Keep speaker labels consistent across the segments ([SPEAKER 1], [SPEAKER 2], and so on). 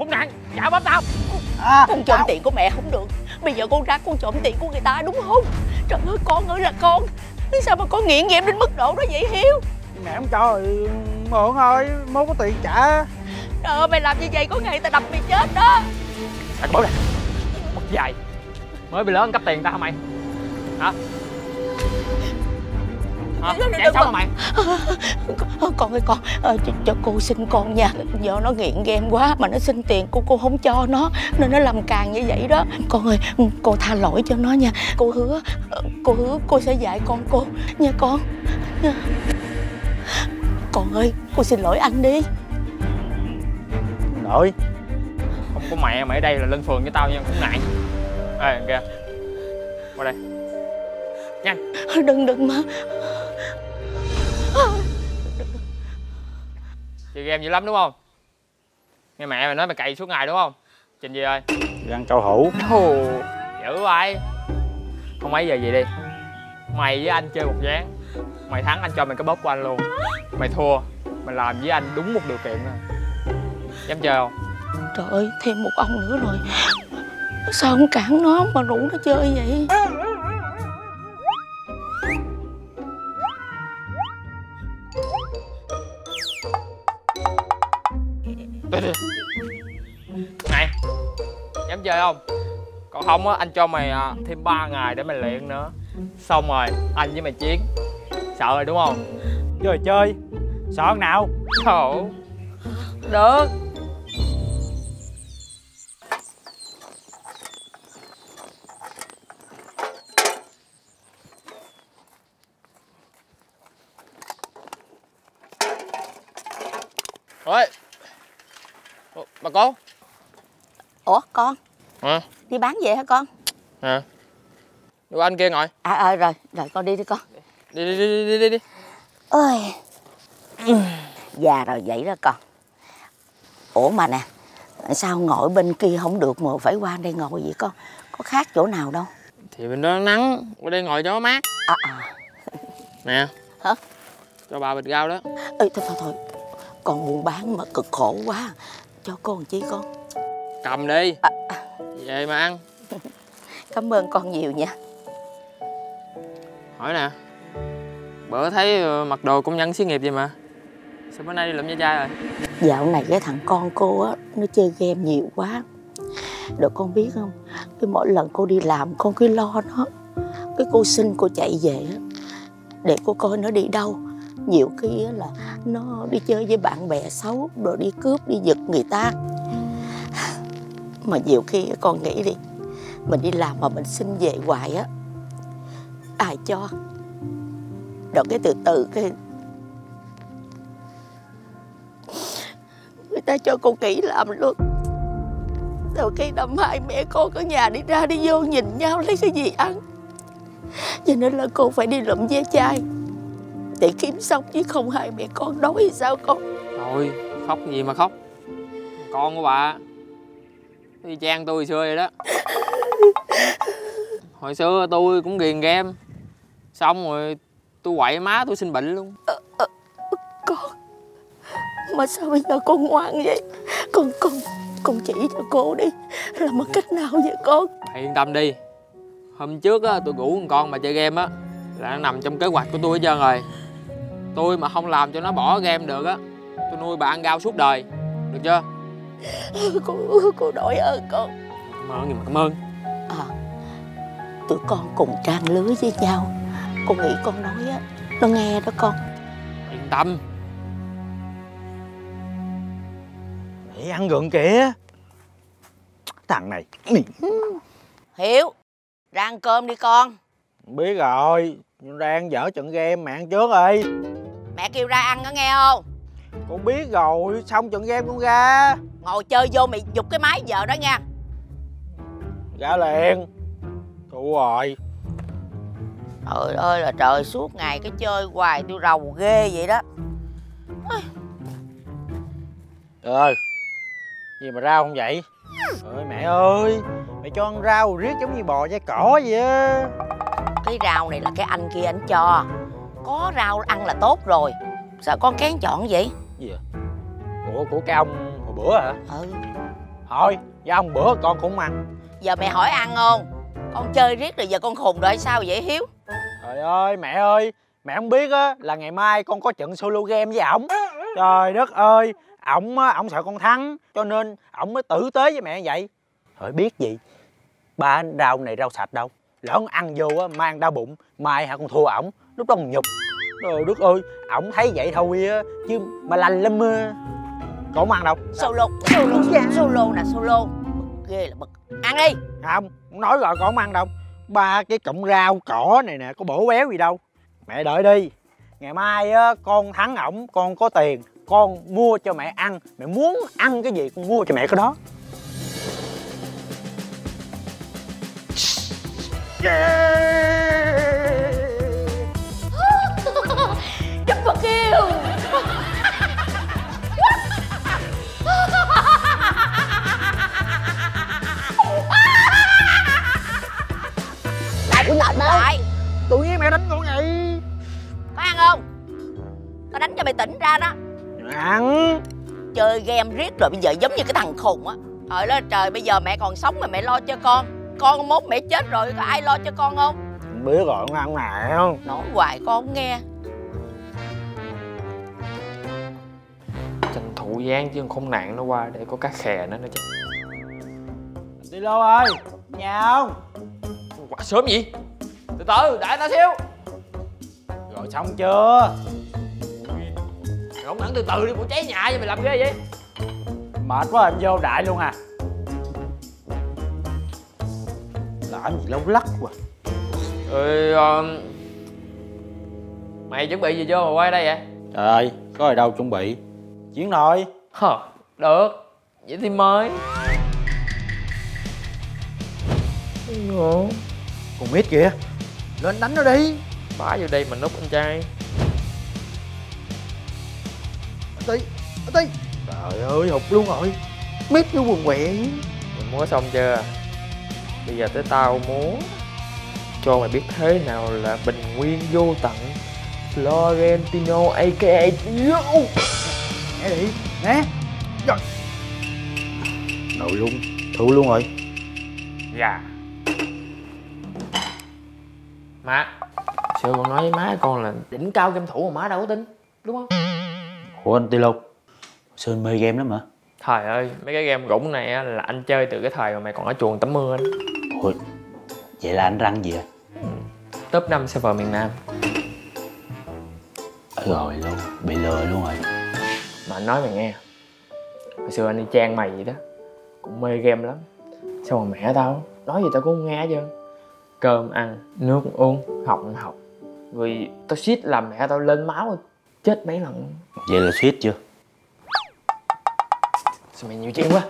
[SPEAKER 1] Con Ngạn, trả bắp tao.
[SPEAKER 2] Con trộm tiền của mẹ không được. Bây giờ con ra con trộm tiền của người ta đúng không? Trời ơi con ơi là con. Sao mà con nghiện game đến mức độ đó vậy Hiếu?
[SPEAKER 3] Mẹ không cho thì mượn thôi, mốt có tiền trả.
[SPEAKER 2] Trời ơi mày làm như vậy có ngày tao đập mày chết đó.
[SPEAKER 1] Thằng bố này, mất dài. Mới bị lớn cấp tiền tao hả mày? Hả? Chạy sao mà mày?
[SPEAKER 2] Con ơi con, cho cô xin con nha. Do nó nghiện game quá mà nó xin tiền cô không cho nó, nên nó làm càng như vậy đó. Con ơi, cô tha lỗi cho nó nha. Cô hứa cô sẽ dạy con cô nha con nha. Con ơi, cô xin lỗi anh đi.
[SPEAKER 3] Nội.
[SPEAKER 1] Không có mẹ mày ở đây là lên phường với tao nha, cũng ngại. Ê kìa, qua đây nhanh.
[SPEAKER 2] Đừng mà.
[SPEAKER 1] Chơi game dữ lắm đúng không? Nghe mẹ mày nói mày cày suốt ngày đúng không? Trình gì ơi?
[SPEAKER 3] Ăn cao hữu.
[SPEAKER 1] Ồ, dữ vậy. Không mấy giờ vậy đi. Mày với anh chơi một ván. Mày thắng anh cho mày cái bóp của anh luôn. Mày thua mày làm với anh đúng một điều kiện thôi. Dám chơi không?
[SPEAKER 2] Trời ơi, thêm một ông nữa rồi. Sao không cản nó mà rủ nó chơi vậy?
[SPEAKER 1] Này, dám chơi không? Còn không á, anh cho mày thêm 3 ngày để mày luyện nữa. Xong rồi, anh với mày chiến. Sợ rồi đúng không?
[SPEAKER 3] Chơi chơi. Sợ thằng nào?
[SPEAKER 1] Khổ. Được. Ôi, bà cô.
[SPEAKER 2] Ủa con?
[SPEAKER 1] Hả?
[SPEAKER 2] Đi bán về hả con?
[SPEAKER 1] Hả? Đưa anh kia ngồi.
[SPEAKER 2] Rồi con đi con.
[SPEAKER 1] Đi.
[SPEAKER 2] Ôi, già rồi vậy đó con. Ủa mà nè, sao ngồi bên kia không được mà phải qua đây ngồi vậy con? Có khác chỗ nào đâu?
[SPEAKER 1] Thì bên đó nắng, qua đây ngồi cho nó mát. Nè.
[SPEAKER 2] Hả?
[SPEAKER 1] Cho bà bịch rau đó.
[SPEAKER 2] Ê, thôi con buôn bán mà cực khổ quá. Cho con chi con?
[SPEAKER 1] Cầm đi. Về mà ăn.
[SPEAKER 2] Cảm ơn con nhiều nha.
[SPEAKER 1] Hỏi nè, bữa thấy mặc đồ công nhân xí nghiệp vậy mà sao bữa nay đi lụm da chai rồi?
[SPEAKER 2] Dạo này cái thằng con cô á, nó chơi game nhiều quá. Rồi con biết không, cái mỗi lần cô đi làm con cứ lo nó. Cái cô xin cô chạy về á, để cô coi nó đi đâu. Nhiều khi á là nó đi chơi với bạn bè xấu, rồi đi cướp, đi giật người ta. Mà nhiều khi con nghĩ đi, mình đi làm mà mình xin về hoài á, ai cho? Rồi cái từ từ cái người ta cho cô nghỉ làm luôn. Rồi cái năm hai mẹ con ở nhà đi ra đi vô nhìn nhau lấy cái gì ăn. Cho nên là cô phải đi lụm ve chai để kiếm sống, chứ không hai mẹ con đói thì sao con?
[SPEAKER 1] Thôi khóc gì mà khóc, con của bà y chang tôi hồi xưa vậy đó. Hồi xưa tôi cũng ghiền game, xong rồi tôi quậy má tôi sinh bệnh luôn.
[SPEAKER 2] Con mà sao bây giờ con ngoan vậy? Con chỉ cho cô đi, làm bằng cách nào vậy con?
[SPEAKER 1] Yên tâm đi, hôm trước á tôi rủ con mà chơi game á là nó nằm trong kế hoạch của tôi hết trơn rồi. Tôi mà không làm cho nó bỏ game được á, tôi nuôi bà ăn rau suốt đời, được chưa?
[SPEAKER 2] Cô đổi ơn con.
[SPEAKER 1] Cảm ơn, nhưng mà cảm ơn.
[SPEAKER 2] Tụi con cùng trang lứa với nhau. Con nghĩ con nói á, nó nghe đó con.
[SPEAKER 1] Yên tâm.
[SPEAKER 3] Để ăn gượng kìa. Thằng này.
[SPEAKER 2] Hiếu, ra ăn cơm đi con.
[SPEAKER 3] Biết rồi, đang dở trận game, mẹ ăn trước đi.
[SPEAKER 2] Mẹ kêu ra ăn đó nghe không?
[SPEAKER 3] Con biết rồi, xong trận game con ra.
[SPEAKER 2] Ngồi chơi vô mày giục cái máy vợ đó nha.
[SPEAKER 3] Ra liền. Thua rồi.
[SPEAKER 2] Trời ơi là trời, suốt ngày cái chơi hoài tôi rầu ghê vậy đó.
[SPEAKER 3] Trời ơi, gì mà rau không vậy? Trời mẹ ơi, mẹ cho ăn rau riết giống như bò dây cỏ vậy á.
[SPEAKER 2] Cái rau này là cái anh kia anh cho. Có rau ăn là tốt rồi. Sao con kén chọn vậy?
[SPEAKER 3] Gì vậy? Của cái ông hồi bữa hả? Thôi, với ông bữa con cũng ăn.
[SPEAKER 2] Giờ mẹ hỏi ăn không? Con chơi riết rồi giờ con khùng rồi hay sao vậy Hiếu?
[SPEAKER 3] Trời ơi, mẹ không biết á là ngày mai con có trận solo game với ổng. Trời đất ơi, ổng sợ con thắng, cho nên ổng mới tử tế với mẹ vậy. Thôi biết gì, ba rau này rau sạch đâu, lỡ ăn vô á mang đau bụng, mai con thua ổng, lúc đó còn nhục. Trời đất ơi, ổng thấy vậy thôi á, chứ mà lành lắm á. Con không ăn đâu.
[SPEAKER 2] Solo nè, solo. Bực ghê là bực. Ăn đi.
[SPEAKER 3] Không nói rồi, con không ăn đâu. Ba cái cọng rau cỏ này nè có bổ béo gì đâu. Mẹ đợi đi, ngày mai á con thắng ổng, con có tiền, con mua cho mẹ ăn. Mẹ muốn ăn cái gì con mua cho mẹ cái đó.
[SPEAKER 2] Triple kill. Đánh lại.
[SPEAKER 3] Tự nhiên mẹ đánh con vậy.
[SPEAKER 2] Có ăn không? Tao đánh cho mày tỉnh ra đó.
[SPEAKER 3] Ăn.
[SPEAKER 2] Chơi game riết rồi bây giờ giống như cái thằng khùng á. Trời ơi trời, bây giờ mẹ còn sống mà mẹ lo cho con. Con mốt mẹ chết rồi có ai lo cho con không?
[SPEAKER 3] Không biết rồi, con ăn nào.
[SPEAKER 2] Nói hoài con không nghe.
[SPEAKER 1] Tranh thủ dán chứ không nạn nó qua để có cá khè nữa chứ.
[SPEAKER 3] Đi Lô ơi, nhà không?
[SPEAKER 1] Quá sớm gì? Từ từ, đợi tao xíu.
[SPEAKER 3] Rồi xong chưa?
[SPEAKER 1] Không hẳn từ từ đi, bộ cháy nhà vậy mày làm ghê vậy?
[SPEAKER 3] Mệt quá em vô đại luôn à. Làm gì lâu lắc quá.
[SPEAKER 1] Mày chuẩn bị gì vô mà quay đây vậy?
[SPEAKER 3] Trời ơi, có gì đâu chuẩn bị. Chiến thôi.
[SPEAKER 1] Được, vậy thì mới.
[SPEAKER 3] Con mít kìa, lên đánh nó đi.
[SPEAKER 1] Bá vô đây mà núp anh trai.
[SPEAKER 3] Tí. Trời ơi, hụt luôn rồi. Mít nó quần quẹ.
[SPEAKER 1] Mày múa xong chưa? Bây giờ tới tao múa cho mày biết thế nào là bình nguyên vô tận Florentino aka Yo.
[SPEAKER 3] Nghe đi, nghe. Rồi. Nội luôn, thua luôn rồi.
[SPEAKER 1] Dạ. Má, xưa con nói với má con là đỉnh cao game thủ mà má đâu có tin, đúng không?
[SPEAKER 3] Ủa anh Tilo, Sơn mê game lắm hả?
[SPEAKER 1] Trời ơi, mấy cái game gũng này á, là anh chơi từ cái thời mà mày còn ở chuồng tắm mưa đó.
[SPEAKER 3] Ủa, vậy là anh răng gì à?
[SPEAKER 1] Top 5 server miền Nam.
[SPEAKER 3] Rồi luôn, bị lừa luôn rồi.
[SPEAKER 1] Mà anh nói mày nghe, hồi xưa anh đi trang mày vậy đó, cũng mê game lắm. Xong rồi mẹ tao nói gì tao cũng không nghe hết trơn. Cơm ăn, nước uống, học. Rồi tao suýt làm mẹ tao lên máu chết mấy lần.
[SPEAKER 3] Vậy là suýt chưa?
[SPEAKER 1] Sao mày nhiều chuyện quá.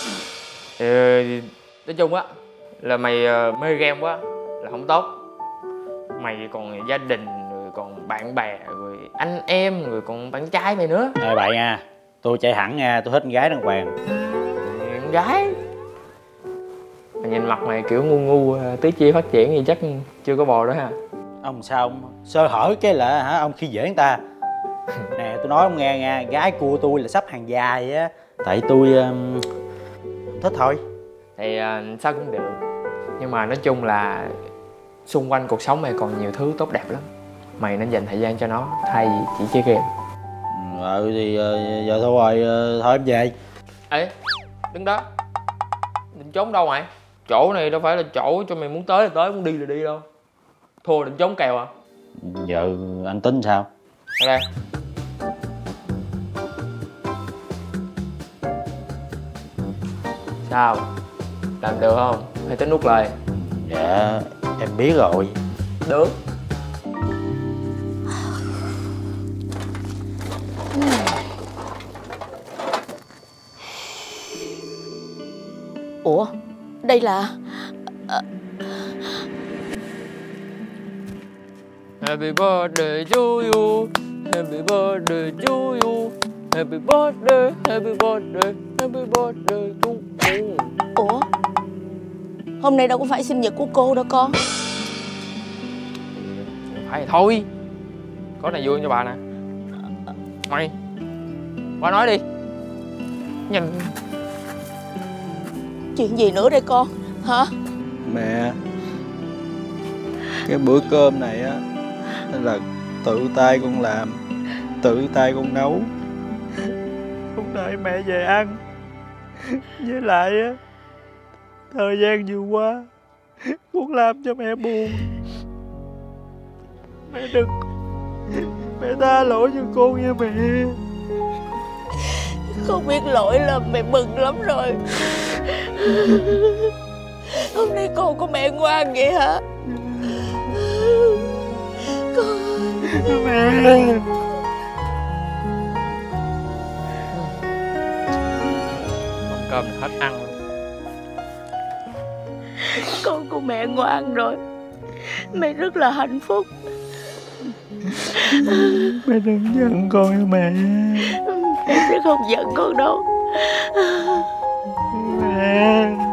[SPEAKER 1] Nói chung á là mày mê game quá là không tốt. Mày còn gia đình, rồi còn bạn bè, rồi anh em, rồi còn bạn trai mày nữa.
[SPEAKER 3] Ê bạn nha, tôi chạy hẳn nha, tôi thích con gái đàng hoàng.
[SPEAKER 1] Con gái. Mày nhìn mặt mày kiểu ngu tí chia phát triển gì chắc chưa có bồ đó ha.
[SPEAKER 3] Ông sao ông sơ hở cái là hả ông khi dễ người ta. Nè tôi nói ông nghe nha, gái của tôi là sắp hàng dài á. Tại tôi thích thôi.
[SPEAKER 1] Thì sao cũng được. Nhưng mà nói chung là xung quanh cuộc sống mày còn nhiều thứ tốt đẹp lắm. Mày nên dành thời gian cho nó thay vì chỉ chơi game.
[SPEAKER 3] Thì giờ thôi rồi, thôi em về.
[SPEAKER 1] Ê, đứng đó. Định trốn đâu mày? Chỗ này đâu phải là chỗ cho mày muốn tới là tới, muốn đi là đi đâu. Thua định trốn kèo à?
[SPEAKER 3] Giờ anh tính sao?
[SPEAKER 1] Ở đây. Sao? Làm được không? Hay tính nút lời?
[SPEAKER 3] Dạ em biết rồi.
[SPEAKER 1] Được.
[SPEAKER 2] Ủa, đây là...
[SPEAKER 1] Happy birthday to you, happy birthday to you, happy birthday, happy birthday, happy birthday to you.
[SPEAKER 2] Ủa, hôm nay đâu có phải sinh nhật của cô đâu con.
[SPEAKER 1] Phải thôi. Có này vui cho bà nè. Mày qua nói đi. Nhanh.
[SPEAKER 2] Chuyện gì nữa đây con? Hả?
[SPEAKER 4] Mẹ, cái bữa cơm này á là tự tay con làm, tự tay con nấu. Không đợi mẹ về ăn. Với lại á, thời gian vừa qua con làm cho mẹ buồn. Mẹ đừng, mẹ tha lỗi cho con nha mẹ.
[SPEAKER 2] Con biết lỗi là mẹ mừng lắm rồi. Hôm nay con của mẹ ngoan vậy hả? Con...
[SPEAKER 4] Mẹ.
[SPEAKER 1] Cơm hết ăn luôn.
[SPEAKER 2] Con của mẹ ngoan rồi. Mẹ rất là hạnh phúc.
[SPEAKER 4] Mẹ đừng giận con nha mẹ.
[SPEAKER 2] Mẹ sẽ không giận con đâu.
[SPEAKER 4] Mẹ.